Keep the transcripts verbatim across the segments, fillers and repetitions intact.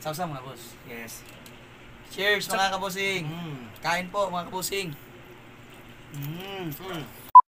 Sausaw mga boss. Yes. Cheers mga kabusing. Mm. Kain po mga kabusing. Mm. Mm.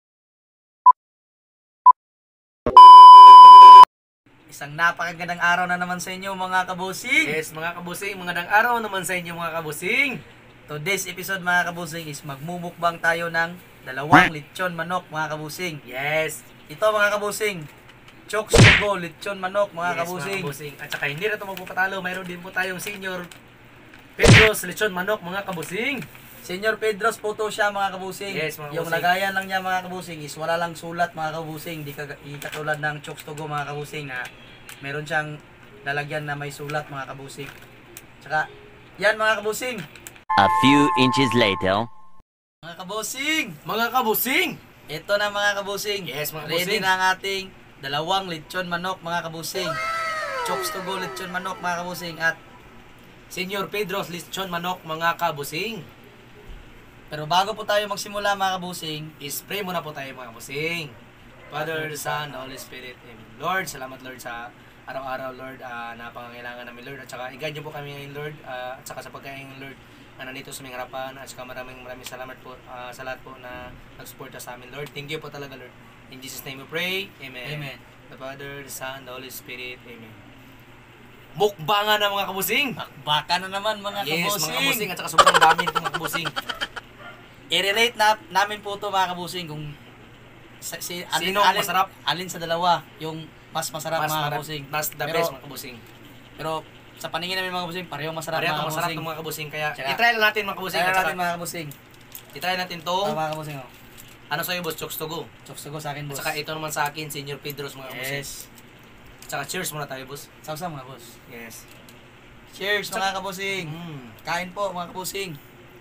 Isang napakagandang araw na naman sa inyo mga kabusing. Yes, mga kabusing, magandang araw naman sa inyo mga kabusing. Today's episode mga kabusing is magmumukbang tayo ng dalawang lechon manok mga kabusing. Yes. Ito mga kabusing, Chokes to go, lechon manok mga Yes, kabusing. mga kabusing. At saka hindi na ito magpapatalo, mayroon din po tayong senior Pedro's lechon manok mga kabusing. Senyor Pedro's photo siya mga kabusing. Yes, mga Yung kabusing. lagayan lang niya mga kabusing is wala lang sulat mga kabusing. Di, ka, di katulad ng Chokes to go mga kabusing na meron siyang lalagyan na may sulat mga kabusing. Tsaka, yan mga kabusing. A few inches later. Mga kabusing, Mga kabusing. ito na mga kabusing. Yes, mga Ready kabusing. na ang ating dalawang lechon manok mga kabusing. Chokes to go lechon manok mga kabusing. At Senior Pedro's lechon manok mga kabusing. pero bago po tayo magsimula mga kabusing, Ispray muna po tayo mga kabusing. Father, Son, Holy Spirit, Amen. Lord, salamat Lord sa araw-araw Lord uh, na pangangailangan namin Lord. At saka i-guide niyo po kami ngayon Lord. Uh, at saka sa pagkain Lord na nandito sa aming harapan. At saka maraming maraming salamat po uh, sa lahat po na nag-suporta sa amin Lord. Thank you po talaga Lord. In Jesus name we pray. Amen. Amen. The Father, the Son, the Holy Spirit. Amen. Mukbangan na mga kabusing. baka na naman mga Yes, kabusing. mga kabusing. At saka sobrang dami ito mga kabusing. I-relate na, namin po ito mga kabusing kung sa, si, alin, Sino ang alin, masarap? alin sa dalawa yung mas masarap Mas mga marap- kabusing. Mas the Pero- best mga kabusing. Pero sa paningin namin mga kabusing, parehong masarap Pareho mga itong masarap kabusing. ng mga kabusing. Kaya Tsaka- i-try lang natin mga kabusing. Kaya At saka, natin mga kabusing. i-try natin Ito itong mga kabusing. Oh. ano sa'yo boss, Chokes to go. Chokes to go sa akin At boss. saka ito naman sa akin, Senior Pedro's mga kabusing. Yes. At saka cheers muna tayo boss. Sausaw mga boss. Yes. Cheers mga kabusing. Mm. Kain po mga kabusing.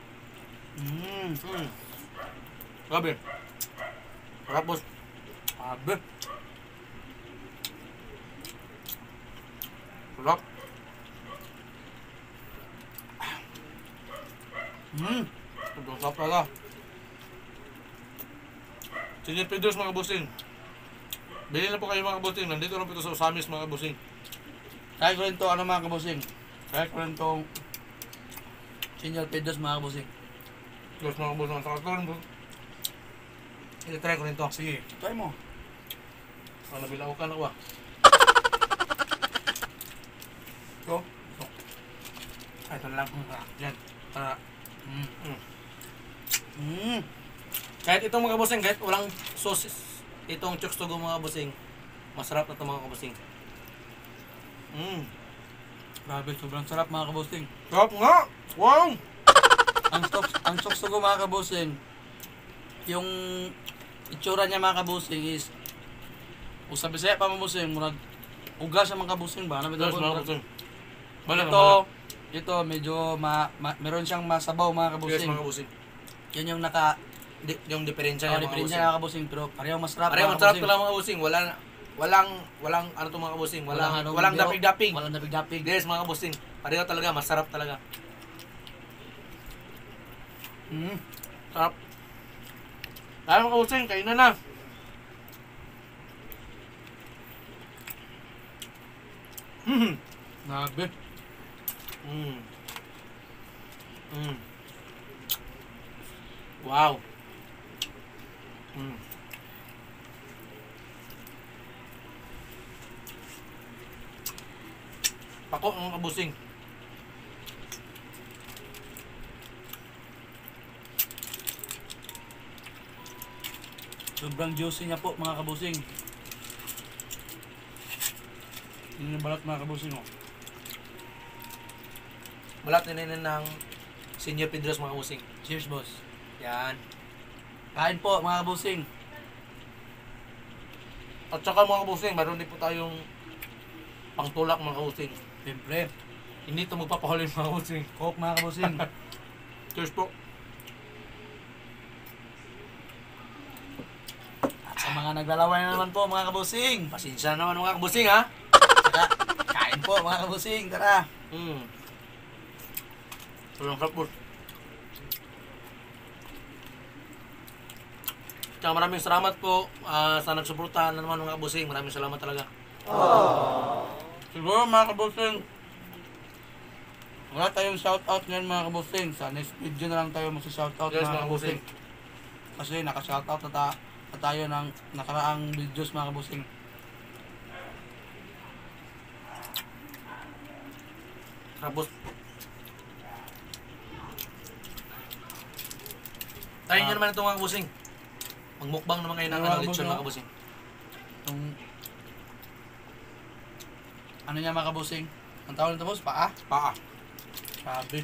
Mm. Mm. Grabe. Sarap boss. Abe. Sarap. Mm. Sobrang sarap talaga. Senior Pedro's mga kabusing. Bili na po kayo mga kabusing. Nandito lang po ito sa Usamis mga kabusing. Kaya ko rin to ano mga kabusing. Kaya ko rin tong Senyor Pedro's mga kabusing. Cheers mga kabusing. At saka ito rin boss. I-try ko rin ito. Sige, try mo. Ang nabilaw ka na ba? Ito. Ay, ito na lang. Yan. Para Mm. Mm. Mm. kahit itong mga kabusing, kahit walang sauce, itong chokes to go mga kabusing, masarap na itong mga kabusing. Mm. Grabe, sobrang sarap mga kabusing. Sarap nga! Wow! ang chokes, ang chokes to go mga kabusing, yung itsura niya mga kabusing is, kung sa Bisaya pa mga kabusing, murag uga sa mga kabusing ba? Ano ba Yes, ito? mga kabusing. Bala na, Ito, bala. ito medyo ma, ma, meron siyang masabaw mga Yes, kabusing. mga kabusing. Yun yung naka, Di, yung diferensya oh, niya mga diferensya kabusing. mga kabusing, pero parehong masarap Pareho, mga masarap kabusing. ito lang mga kabusing. Wala, walang, walang, ano to mga kabusing. Walang, ano, walang biro, dapig-dapig. Walang dapig-dapig. Yes, mga kabusing. Pareho talaga, masarap talaga. Mm. Sarap. Kaya mga kabusing, kain na na. Mm. Grabe. Mm. Mm. Wow. Mm. Pako ng kabusing. Sobrang juicy niya po mga kabusing. Yun yung balat mga kabusing oh. Balat ninin ng Senior Pedro's mga kabusing. Cheers boss. Yan. Kain po mga kabusing. At saka mga kabusing, meron din po tayong pangtulak mga kabusing. Siyempre. Hindi ito magpapahuli mga kabusing. Coke mga kabusing. Cheers po. At sa mga naglalaway na naman po mga kabusing. Pasensya naman mga kabusing ha. Saka, kain po mga kabusing. Tara. Mm. Walang sarap po. Tsaka maraming salamat po ah, sa nagsuporta na naman mga kabusing. Maraming salamat talaga. Siguro mga kabusing, Wala tayong shoutout ngayon mga kabusing. Sa next video na lang tayo magsa-shoutout Yes, mga mga kabusing. Kasi naka-shoutout na, ta na tayo ng nakaraang videos mga kabusing. Tapos, tayo nyo naman ito mga kabusing. Magmukbang naman ngayon ng Mga ano, kabusing, lechon oh. mga kabusing. Itong ano niya mga kabusing? Ang tawag nito boss? Paa? Paa. Sabi.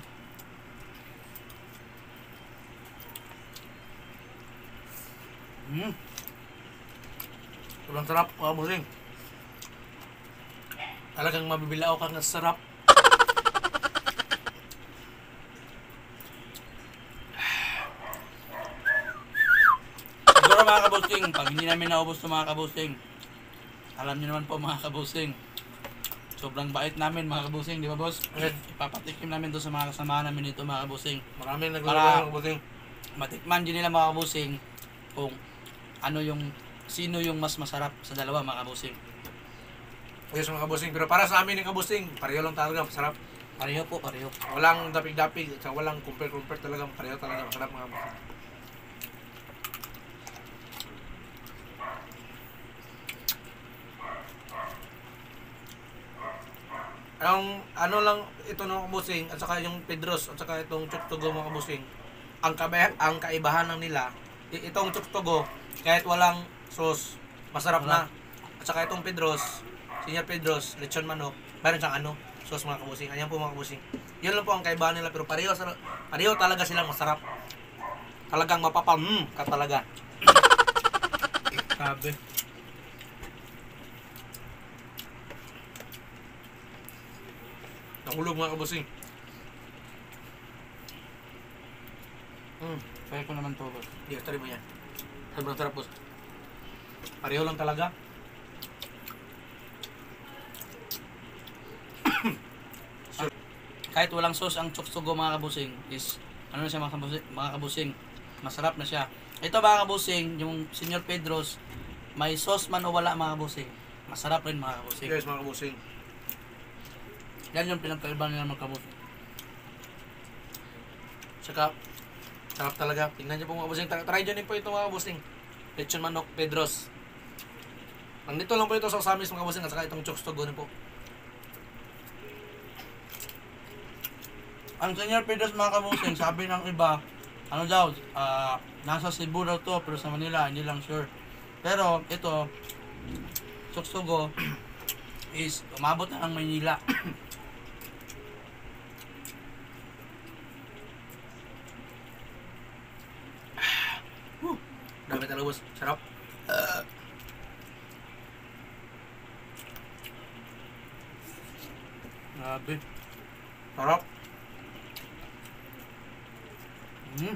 Hmm. Sobrang sarap mga kabusing. Talagang mabibilao ka ng sarap. Siguro mga kabusing, pag hindi namin naubos ito mga kabusing, alam niyo naman po mga kabusing, sobrang bait namin mga kabusing, di ba boss? Yes. Ipapatikim namin to sa mga kasama namin dito mga kabusing. Maraming Para- naglalaro mga kabusing. Matikman din nila mga kabusing kung ano yung, sino yung mas masarap sa dalawa mga kabusing. Yes mga kabusing. Pero para sa amin ng kabusing, pareho lang talaga masarap. Pareho po, pareho. Walang dapig-dapig, at walang compare-compare talaga. Pareho talaga masarap mga kabusing. Ang ano lang ito ng kabusing at saka yung Pedros at saka itong Chuktugo mga kabusing. Ang kabe ang kaibahan ng nila, i- itong Chuktugo kahit walang sauce, masarap na. At saka itong Pedros, Senior Pedros, lechon manok, mayroon siyang ano, sauce mga kabusing. Ayan po mga kabusing. Yun lang po ang kaibahan nila pero pareho sa- pareho talaga silang masarap. Talagang mapapam mm, ka talaga. Sabi. Nahulog mga kabusing. Mm. Kaya ko naman to boss. Iya, try mo yan. Sobrang sarap boss. Pareho lang talaga. Kahit walang sauce ang choksugo mga kabusing is ano na siya mga kabusing, mga kabusing, masarap na siya. Ito mga kabusing, yung Senior Pedros, may sauce man o wala mga kabusing, masarap rin mga kabusing. Yes mga kabusing. Yan yung pinagkaiba nila mga kabusing. Tsaka, sarap talaga. Tingnan niyo po mga kabusing. Try try nyo din po ito mga kabusing. Lechon manok Pedros. Nandito lang po ito sa Samis mga kabusing at saka itong chokstogo po. Ang Senior Pedros mga kabusing, sabi ng iba, ano daw, ah, nasa Cebu daw to, pero sa Manila, hindi lang sure. Pero ito, choksugo is umabot na ng Maynila. Dami talaga boss. Sarap. Grabe. Sarap. Hmm.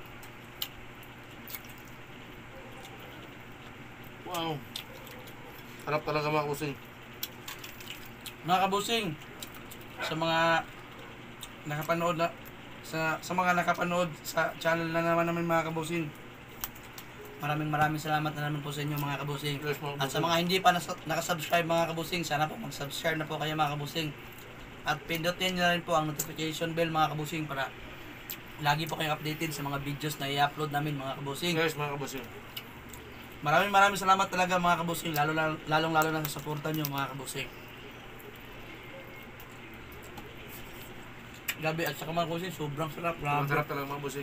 Wow. Sarap talaga mga kabusing. Mga kabusing, sa mga nakapanood na sa sa mga nakapanood sa channel na naman namin mga kabusing. Maraming maraming salamat na naman po sa inyo mga kabusing. Yes, mga At sa kabusing. mga hindi pa nas- nakasubscribe mga kabusing, sana po mag-subscribe na po kayo mga kabusing. At pindutin nyo na rin po ang notification bell mga kabusing para lagi po kayong updated sa mga videos na i-upload namin mga kabusing. Yes mga kabusing. Maraming maraming salamat talaga mga kabusing, lalo lalong lalo na sa suporta nyo mga kabusing. Gabi at saka mga kabusing, sobrang sarap. Ang Grabe. sarap talaga mga kabusing.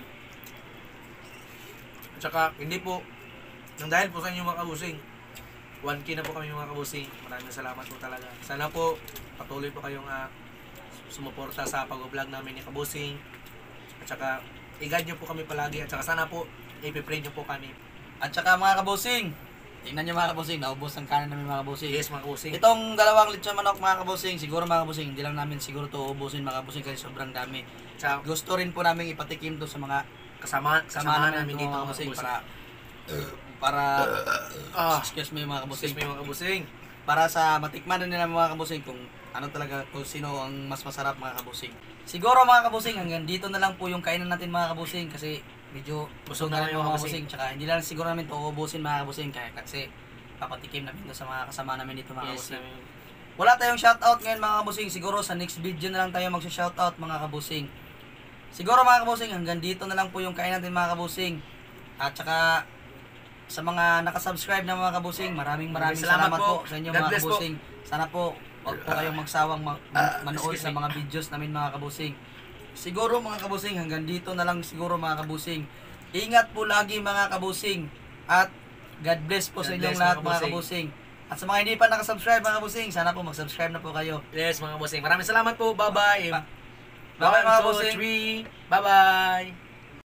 At saka, hindi po, nang dahil po sa inyo mga kabusing, one K na po kami mga kabusing. Maraming salamat po talaga. Sana po, patuloy po kayong uh, sumuporta sa pag-vlog namin ni kabusing. At saka, i-guide nyo po kami palagi. At saka sana po, ipipray nyo po kami. At saka mga kabusing, tingnan nyo mga kabusing, naubos ang kanan namin mga kabusing. Yes mga kabusing. Itong dalawang lechon manok mga kabusing, siguro mga kabusing, hindi lang namin siguro to ubusin mga kabusing kasi sobrang dami. Sa Gusto rin po namin ipatikim to sa mga kasama, kasama kasama namin namin dito dito mga mga kabusing kabusing. para para Ah, excuse me mga kabusing, excuse me mga kabusing. para sa matikman din nila mga kabusing kung ano talaga kung sino ang mas masarap mga kabusing. Siguro mga kabusing hanggang dito na lang po yung kainan natin mga kabusing kasi medyo busog na rin yung mga mga kabusing. Tsaka hindi lang siguro namin to ubusin mga kabusing kaya kasi papatikim namin to sa mga kasama namin dito mga Yes, kabusing. namin. wala tayong shoutout ngayon mga kabusing. Siguro sa next video na lang tayo mag-shoutout mga kabusing. Siguro mga kabusing, hanggang dito na lang po yung kain natin mga kabusing. At saka sa mga nakasubscribe na mga kabusing, maraming maraming Salamat salamat, po. po. sa inyo God mga bless po. kabusing. Sana po huwag po kayong magsawang ma- Ah, manood excuse sa me. mga videos namin mga kabusing. Siguro mga kabusing, hanggang dito na lang siguro mga kabusing. Ingat po lagi mga kabusing. At God bless po sa God inyong bless, lahat mga mga kabusing. kabusing. At sa mga hindi pa nakasubscribe mga kabusing, sana po mag-subscribe na po kayo. Yes, mga bossing. Maraming salamat po. Bye-bye. Bye-bye, mga One, two, bossing. three. Bye-bye.